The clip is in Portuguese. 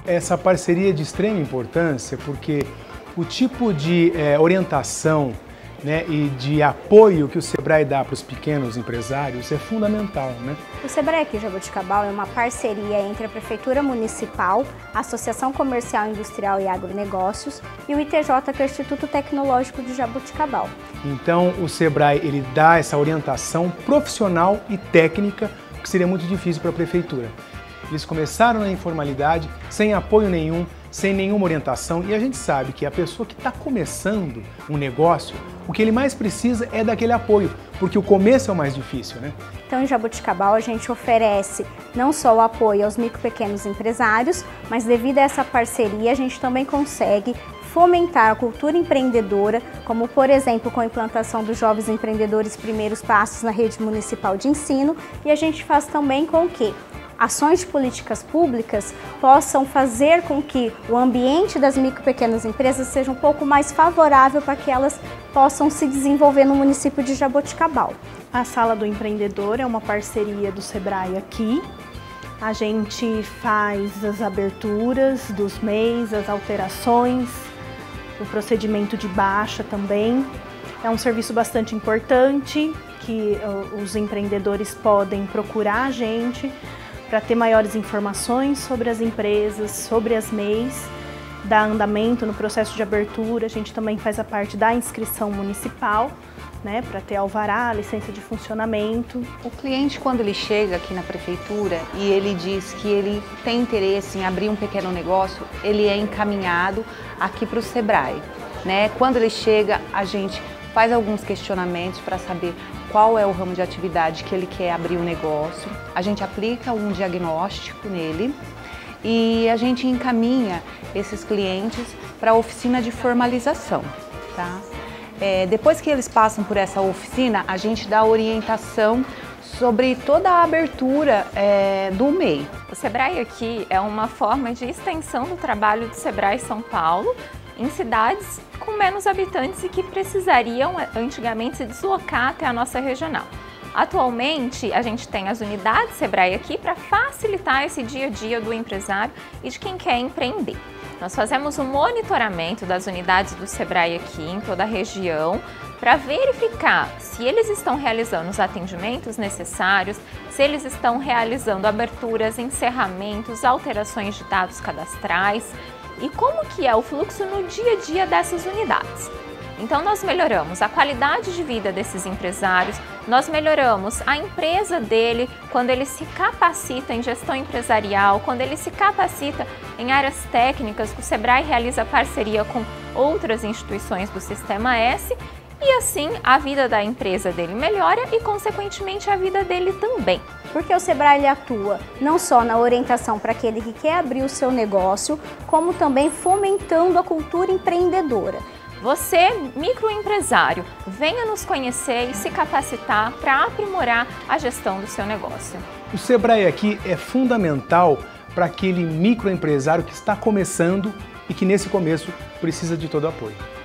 essa parceria é de extrema importância porque o tipo de orientação, né, e de apoio que o Sebrae dá para os pequenos empresários é fundamental, né? O Sebrae aqui Jaboticabal é uma parceria entre a Prefeitura Municipal, a Associação Comercial, Industrial e Agronegócios e o ITJ, que é o Instituto Tecnológico de Jaboticabal. Então o Sebrae ele dá essa orientação profissional e técnica, que seria muito difícil para a Prefeitura. Eles começaram na informalidade, sem apoio nenhum, sem nenhuma orientação, e a gente sabe que a pessoa que está começando um negócio, o que ele mais precisa é daquele apoio, porque o começo é o mais difícil, né? Então, em Jaboticabal, a gente oferece não só o apoio aos micro e pequenos empresários, mas devido a essa parceria, a gente também consegue fomentar a cultura empreendedora, como por exemplo com a implantação dos Jovens Empreendedores Primeiros Passos na rede municipal de ensino, e a gente faz também com que ações de políticas públicas possam fazer com que o ambiente das micro e pequenas empresas seja um pouco mais favorável para que elas possam se desenvolver no município de Jaboticabal. A Sala do Empreendedor é uma parceria do Sebrae aqui. A gente faz as aberturas dos MEIs, as alterações, o procedimento de baixa também. É um serviço bastante importante que os empreendedores podem procurar a gente para ter maiores informações sobre as empresas, sobre as MEIs, dar andamento no processo de abertura. A gente também faz a parte da inscrição municipal, né, para ter alvará, licença de funcionamento. O cliente, quando ele chega aqui na prefeitura e ele diz que ele tem interesse em abrir um pequeno negócio, ele é encaminhado aqui para o Sebrae, né? Quando ele chega, a gente faz alguns questionamentos para saber qual é o ramo de atividade que ele quer abrir o negócio. A gente aplica um diagnóstico nele e a gente encaminha esses clientes para a oficina de formalização, tá? Depois que eles passam por essa oficina, a gente dá orientação sobre toda a abertura do MEI. O Sebrae aqui é uma forma de extensão do trabalho do Sebrae São Paulo em cidades com menos habitantes e que precisariam antigamente se deslocar até a nossa regional. Atualmente, a gente tem as unidades Sebrae aqui para facilitar esse dia a dia do empresário e de quem quer empreender. Nós fazemos um monitoramento das unidades do Sebrae aqui em toda a região para verificar se eles estão realizando os atendimentos necessários, se eles estão realizando aberturas, encerramentos, alterações de dados cadastrais e como que é o fluxo no dia a dia dessas unidades. Então nós melhoramos a qualidade de vida desses empresários, nós melhoramos a empresa dele quando ele se capacita em gestão empresarial, quando ele se capacita em áreas técnicas, que o Sebrae realiza parceria com outras instituições do Sistema S, e assim a vida da empresa dele melhora e consequentemente a vida dele também. Porque o Sebrae ele atua não só na orientação para aquele que quer abrir o seu negócio, como também fomentando a cultura empreendedora. Você, microempresário, venha nos conhecer e se capacitar para aprimorar a gestão do seu negócio. O Sebrae aqui é fundamental para aquele microempresário que está começando e que nesse começo precisa de todo o apoio.